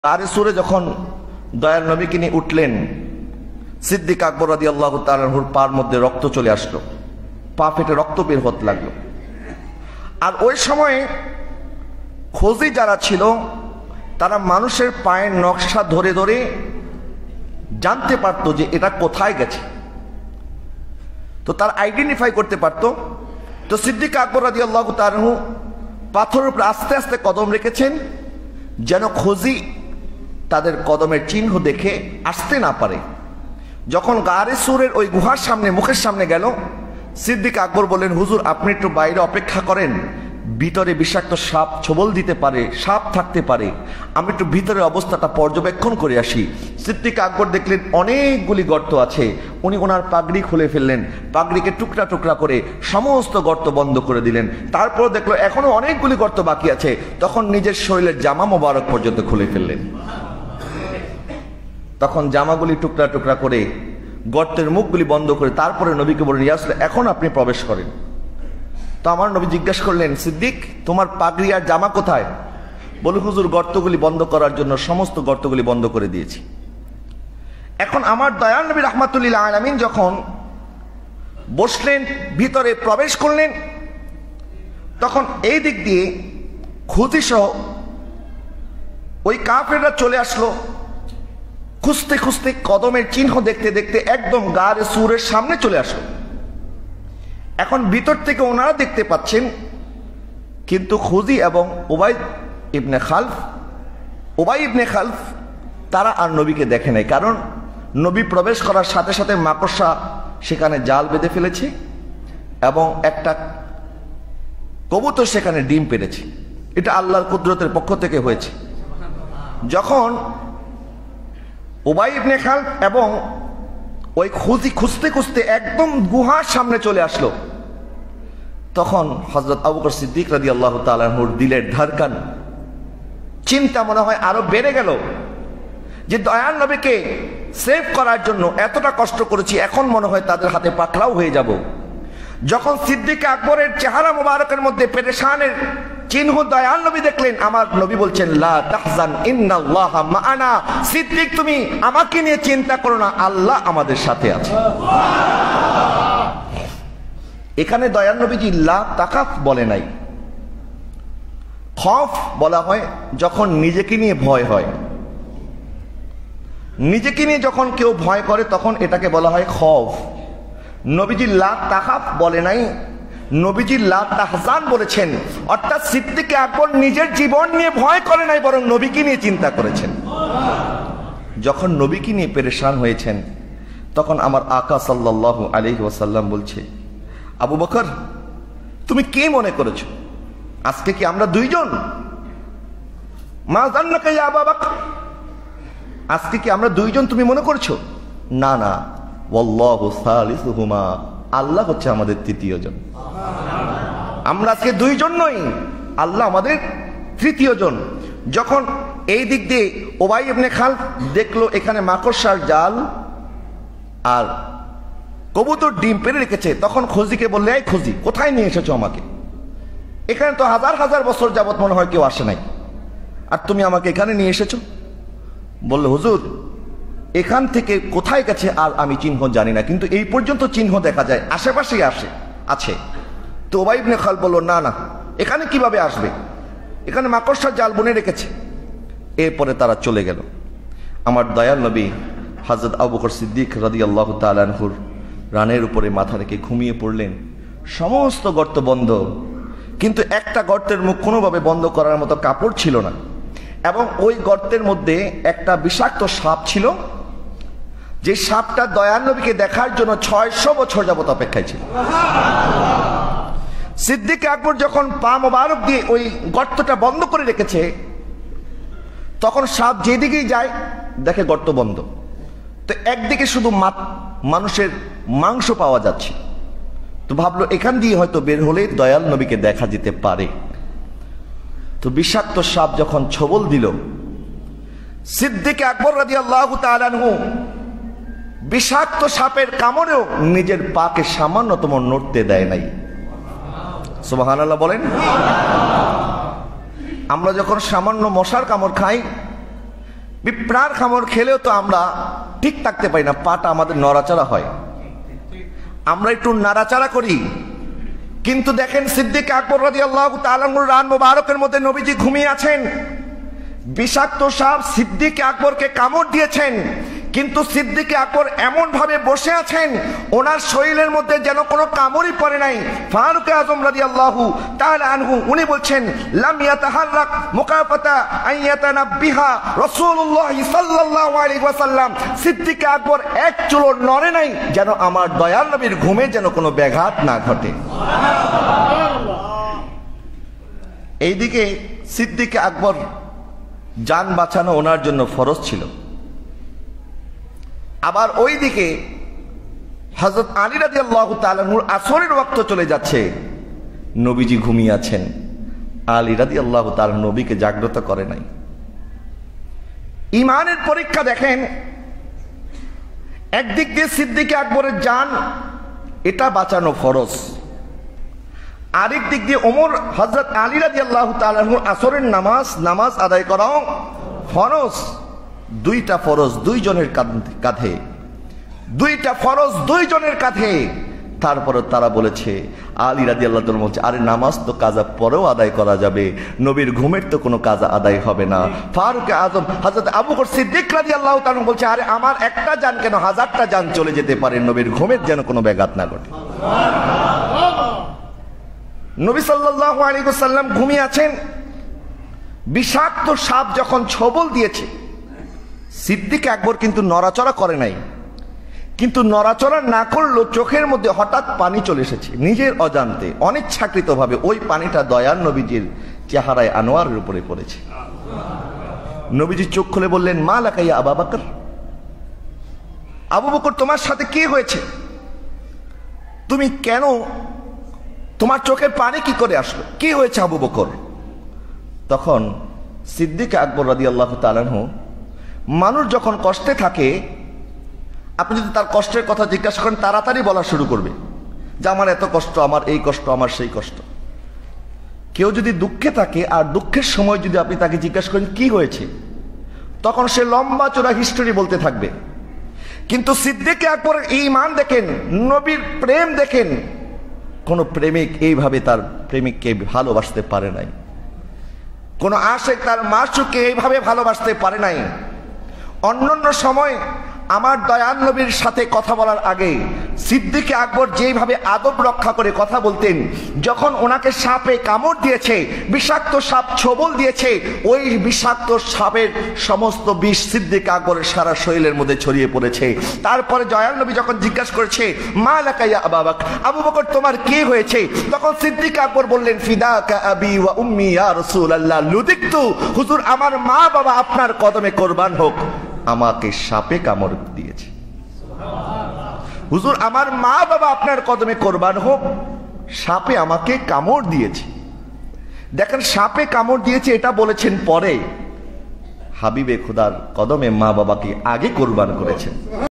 গারে সুরে যখন দয়ার নবীকে নিয়ে উঠলেন, সিদ্দিক আকবর রাদিয়াল্লাহু তাআলা আনহুর পার মধ্যে রক্ত চলে আসলো, পা ফেটে রক্ত বের হতে লাগলো। আর ওই সময়ে খোঁজি যারা ছিল তারা মানুষের পায়ের নকশা ধরে ধরে জানতে পারতো যে এটা কোথায় গেছে, তো তার আইডেন্টিফাই করতে পারতো। তো সিদ্দিক আকবর রাদিয়াল্লাহু তাআলা আনহু পাথরের উপর আস্তে আস্তে কদম রেখেছেন যেন খোঁজি তাদের কদমের চিহ্ন দেখে আসতে না পারে। যখন গারে সুরের ওই গুহার সামনে মুখের সামনে গেল, সিদ্দিক আকবর বললেন, হুজুর আপনি একটু বাইরে অপেক্ষা করেন, ভিতরে বিষাক্ত সাপ ছোবল দিতে পারে, সাপ থাকতে পারে, আমি একটু ভিতরের অবস্থাটা পর্যবেক্ষণ করে আসি। সিদ্দিক আকবর দেখলেন অনেকগুলি গর্ত আছে, উনি ওনার পাগড়ি খুলে ফেললেন, পাগড়িকে টুকরা টুকরা করে সমস্ত গর্ত বন্ধ করে দিলেন। তারপর দেখলো এখনো অনেকগুলি গর্ত বাকি আছে, তখন নিজের শরীরের জামা মোবারক পর্যন্ত খুলে ফেললেন। তখন জামাগুলি টুকরা টুকরা করে গর্তের মুখগুলি বন্ধ করে তারপরে নবীকে বললেন, ইয়া রাসূলুল্লাহ এখন আপনি প্রবেশ করেন। তো আমার নবী জিজ্ঞাসা করলেন, সিদ্দিক তোমার পাগড়ি আর জামা কোথায়? বলে, হুজুর গর্তগুলি বন্ধ করার জন্য সমস্ত গর্তগুলি বন্ধ করে দিয়েছি। এখন আমার দয়াল নবী রাহমাতুল্লিল আলামিন যখন বসলেন, ভিতরে প্রবেশ করলেন, তখন এই দিক দিয়ে খুঁজি সহ ওই কাফেররা চলে আসলো। খুঁজতে খুঁজতে কদমের চিহ্ন দেখতে দেখতে একদম গারে সুরের সামনে চলে আসলো। এখন ভিতর থেকে ওনারা দেখতে পাচ্ছেন, কিন্তু খুঁজি এবং উবাই ইবনে খালফ তারা আর নবীকে দেখে নাই, কারণ নবী প্রবেশ করার সাথে সাথে মাকড়সা সেখানে জাল বেঁধে ফেলেছে এবং একটা কবুতর সেখানে ডিম পেড়েছে। এটা আল্লাহর কুদরতের পক্ষ থেকে হয়েছে। যখন উবাই ইবনে খালফ এবং ওই খুঁজি খুঁজতে খুঁজতে একদম গুহার সামনে চলে আসলো, তখন হযরত আবু বকর সিদ্দিক রাদিয়াল্লাহু তাআলা আনহুর দিলের ধড়কন, চিন্তা মনে হয় আরো বেড়ে গেল যে দয়াল নবীকে সেভ করার জন্য এতটা কষ্ট করেছি, এখন মনে হয় তাদের হাতে পাকড়াও হয়ে যাব। যখন সিদ্দিক আকবরের চেহারা মোবারকের মধ্যে পেরেশানের চিহ্ন দয়াল নবী দেখলেন, আমার নবী বলছেন, লা তাহজান ইন্নাল্লাহা মাআনা, সিদ্দিক তুমি আমাকে নিয়ে চিন্তা করো না, আল্লাহ আমাদের সাথে আছে। এখানে দয়াল নবীজি লা তাকাফ বলে নাই, খৌফ বলা হয় যখন নিজেকে নিয়ে ভয় হয়। নিজেকে নিয়ে যখন কেউ ভয় করে তখন এটাকে বলা হয় খৌফ। নবীজি লা তাকাফ বলে নাই, নবীজি লা তাহজান বলেছেন, অর্থাৎ সিদ্দিক আকবর নিজের জীবন নিয়ে ভয় করে নাই, বরং নবীকে নিয়ে চিন্তা করেছেন। যখন নবীকে নিয়ে পেরেশান হয়েছেন, তখন আমার আকা সাল্লাল্লাহু আলাইহি ওয়াসাল্লাম বলছে, আবু বকর তুমি কি মনে করেছো আজকে কি আমরা দুইজন? মা জান্নাকা ইয়া আবু বকর, আজকে কি আমরা দুইজন তুমি মনে করছো? না না, ওয়াল্লাহু সালিসুহুমা, আল্লাহ হচ্ছে আমাদের তৃতীয় জন। আমরা আজকে দুইজন নই, আল্লাহ আমাদের তৃতীয় জন। যখন এই দিক দিয়ে উবাই ইবনে খালফ দেখলো এখানে মাকড়সার জাল আর কবুতর ডিম পেড়ে রেখেছে, তখন খুঁজিকে বললে, এই খুঁজি কোথায় নিয়ে এসেছো আমাকে? এখানে তো হাজার হাজার বছর যাবত মনে হয় কেউ আসে নাই, আর তুমি আমাকে এখানে নিয়ে এসেছো? বললো, হুজুর এখান থেকে কোথায় গেছে আর আমি চিহ্ন জানি না, কিন্তু এই পর্যন্ত চিহ্ন দেখা যায়, আশেপাশেই আছে। তো উবাই ইবনে খালফ বলল, না না, এখানে কিভাবে আসবে, এখানে মাকড়সার জাল বুনে রেখেছে। এরপরে তারা চলে গেল। আমার দয়াল নবী হযরত আবু বকর সিদ্দিক রাদিয়াল্লাহু তাআলা আনহুর রানের উপরে মাথা রেখে ঘুমিয়ে পড়লেন। সমস্ত গর্ত বন্ধ, কিন্তু একটা গর্তের মুখ কোনোভাবে বন্ধ করার মতো কাপড় ছিল না, এবং ওই গর্তের মধ্যে একটা বিষাক্ত সাপ ছিল, যে সাপটা দয়াল নবীকে দেখার জন্য 600 বছর যাবত অপেক্ষায় ছিল। সিদ্দিক আকবর যখন পা মোবারক দিয়ে ওই গর্তটা বন্ধ করে রেখেছে, তখন সাপ যেদিকেই যায় দেখে গর্ত বন্ধ, তো একদিকে শুধু মানুষের মাংস পাওয়া যাচ্ছে, তো ভাবলো এখান দিয়ে হয়তো বের হলে দয়াল নবীকে দেখা যেতে পারে। তো বিষাক্ত সাপ যখন ছোবল দিল, সিদ্দিক আকবর রাদিয়াল্লাহু তাআলা আনহু বিষাক্ত সাপের কামড়েও নিজের পাকে সামান্যতম নড়তে দেয় নাই। সুবহানাল্লাহ বলেন। আমরা যখন সামান্য মশার কামড় খাই, পিঁপড়ার কামড় খেলেও তো আমরা ঠিক থাকতে পারি না, পাটা আমাদের নড়াচড়া হয়, আমরা একটু নাড়াচাড়া করি। কিন্তু দেখেন সিদ্দিক আকবর রাদিয়াল্লাহু তাআলা আনহুর রান মোবারকের মধ্যে নবীজি ঘুমিয়ে আছেন, বিষাক্ত সাপ সিদ্দিক আকবরকে কামড় দিয়েছেন, কিন্তু সিদ্দিক আকবর এমন ভাবে বসে আছেন ওনার শরীরের মধ্যে যেন কোনো কামড়ই পড়ে নাই। ফারুক আজম রাদিয়াল্লাহু তাআলা আনহু উনি বলছেন, লাম ইয়াতাহাররাক মুকাফাতা আন ইয়াতানাব্বিহা রাসূলুল্লাহ সাল্লাল্লাহু আলাইহি ওয়াসাল্লাম, সিদ্দিক আকবর এক চুলো নড়ে নাই যেন আমার দয়াল নবীর ঘুমে যেন কোনো ব্যাঘাত না ঘটে। এইদিকে সিদ্দিক আকবর জান বাঁচানো ওনার জন্য ফরজ ছিল, আবার ওইদিকে হযরত আলী রাদিয়াল্লাহু তাআলা আনহুর আসরের ওয়াক্ত চলে যাচ্ছে, নবীজি ঘুমিয়ে আছেন, আলী রাদিয়াল্লাহু তাআলা নবীকে জাগ্রত করে নাই। ঈমানের পরীক্ষা দেখেন, একদিক দিয়ে সিদ্দিক আকবরের জান এটা বাঁচানো ফরজ, আরেক দিক দিয়ে ওমর হযরত আলী রাদিয়াল্লাহু তাআলা আনহুর আসরের নামাজ আদায় করাও ফরজ। দুইটা ফরজ দুইজনের কাঁধে, দুইটা ফরজ দুইজনের কাঁধে। তারপরে তারা বলেছে, আলী রাদিয়াল্লাহু তাআলা বলছে, আরে নামাজ তো কাজা পরেও আদায় করা যাবে, নবীর ঘুমের তো কোনো কাজা আদায় হবে না। ফারুক আজম হযরত আবু বকর সিদ্দিক রাদিয়াল্লাহু তাআলা বলছে, আরে আমার একটা জান কেন, 1000টা জান চলে যেতে পারে, নবীর ঘুমের যেন কোনো ব্যাঘাত না ঘটে। নবী সাল্লাল্লাহু আলাইহি ওয়াসাল্লাম ঘুমিয়ে আছেন, বিষাক্ত সাপ যখন ছোবল দিয়েছে, সিদ্দিক আকবর কিন্তু নড়াচড়া করে নাই, কিন্তু নড়াচড়া না করলেও চোখের মধ্যে হঠাৎ পানি চলে এসেছে নিজের অজান্তে, অনিচ্ছাকৃতভাবে ওই পানিটা দয়াল নবীজির চেহারায় আনোয়ারের উপরে পড়েছে। নবীজি চোখ খুলে বললেন, মা লাকা ইয়া আবু বকর, আবু বকর তোমার সাথে কি হয়েছে, তুমি কেন, তোমার চোখের পানি কি করে আসলো, কি হয়েছে আবু বকর? তখন সিদ্দিক আকবর রাদিয়াল্লাহু তাআলা আনহু, মানুষ যখন কষ্টে থাকে আপনি যদি তার কষ্টের কথা জিজ্ঞাসা করেন তাড়াতাড়ি বলা শুরু করবে যে আমার এত কষ্ট, আমার এই কষ্ট, আমার সেই কষ্ট। কেউ যদি দুঃখে থাকে আর দুঃখের সময় যদি আপনি তাকে জিজ্ঞাসা করেন কি হয়েছে, তখন সে লম্বা চূড়া হিস্টোরি বলতে থাকবে। কিন্তু সিদ্দিক আকবরের ঈমান দেখেন, নবীর প্রেম দেখেন, কোন প্রেমিক এইভাবে তার প্রেমিককে ভালোবাসতে পারে নাই, কোন আশিক তার মাশউককে এইভাবে ভালোবাসতে পারে নাই। অন্যান্য সময় আমার দয়াল নবীর সাথে কথা বলার আগে সিদ্দিক আকবর যেভাবে আদব রক্ষা করে কথা বলতেন, যখন ওনাকে সাপে কামড় দিয়েছে, বিষাক্ত সাপ ছোবল দিয়েছে, ওই বিষাক্ত সাপের সমস্ত বিষ সিদ্দিক আকবরের সারা শরীরের মধ্যে ছড়িয়ে পড়েছে। তারপরে দয়াল নবী যখন জিজ্ঞাসা করেছে, মা লাকা ইয়া আবু বকর, আবু বকর তোমার কি হয়েছে, তখন সিদ্দিক আকবর বললেন, ফিদাকা আবি ওয়া উম্মি ইয়া রাসূলুল্লাহ লুদিকতু, হুজুর আমার মা বাবা আপনার কদমে কুরবান হোক, আমাকে সাপে কামড় দিয়েছে। হুজুর আমার মা বাবা আপনার কদমে কোরবান হোক, সাপে আমাকে কামড় দিয়েছে। দেখেন সাপে কামড় দিয়েছে এটা বলেছেন পরে, হাবিবে খুদার কদমে মা বাবাকে আগে কোরবান করেছেন।